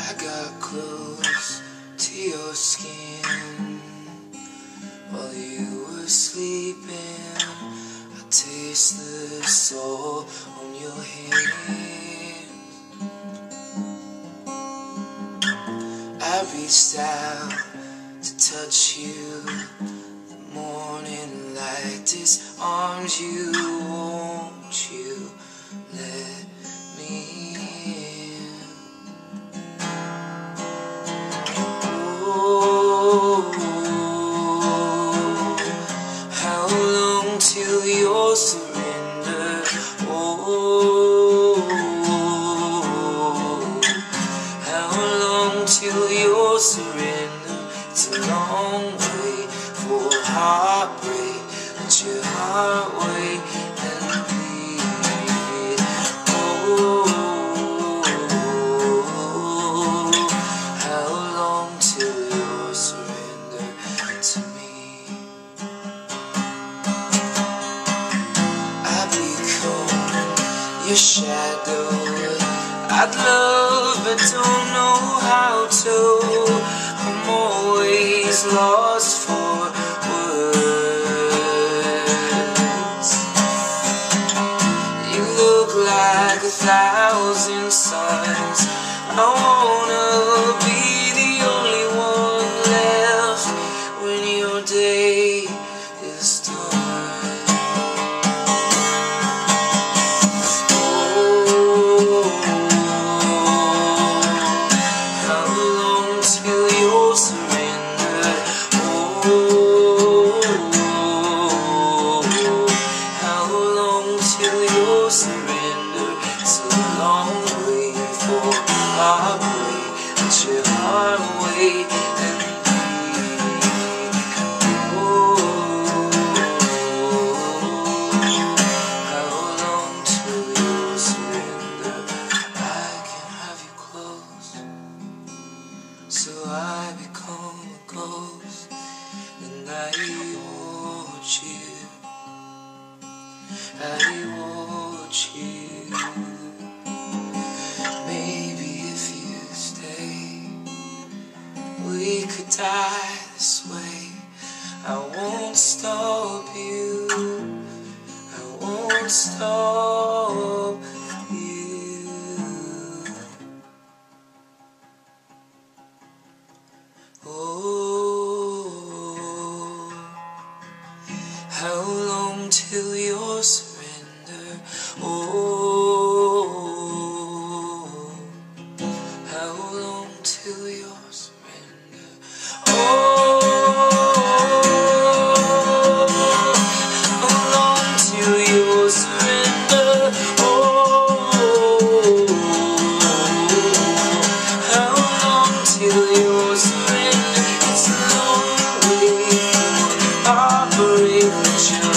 I got close to your skin while you were sleeping. I taste the salt on your hand. I reached out to touch you. The morning light disarms you. Won't you let me in? Oh, how long till your surrender? Oh, how long till your surrender? It's a long way for heartbreak. Let your heart wait and bleed. Oh, how long till your surrender to me? I become your shadow. I'd love but don't know how to. I'm always lost for words. You look like 1,000 suns. I wanna be the only one left when your day is done. Oh, how long till your surrender? Oh, how long till your surrender? It's a long way for heartbreak. Let your heart wait and bleed. Oh, how long till your surrender? I can have you close, so I become a ghost, and I watch you, I watch you. Maybe if you stay, we could die this way. I won't stop you, I won't stop you. Oh, how long till your surrender? Oh, how long till your surrender? Oh, how long till your surrender? Oh, how long till your surrender? It's a long way from heartbreak.